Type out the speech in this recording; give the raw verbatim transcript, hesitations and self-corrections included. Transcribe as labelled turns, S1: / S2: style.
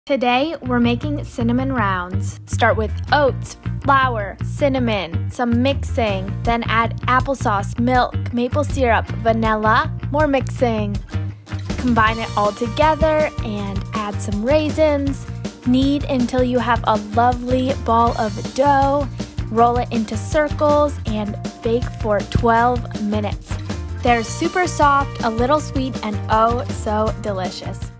S1: Today, we're making cinnamon rounds. Start with oats, flour, cinnamon, some mixing, then add applesauce, milk, maple syrup, vanilla, more mixing. Combine it all together and add some raisins. Knead until you have a lovely ball of dough. Roll it into circles and bake for twelve minutes. They're super soft, a little sweet, and oh so delicious.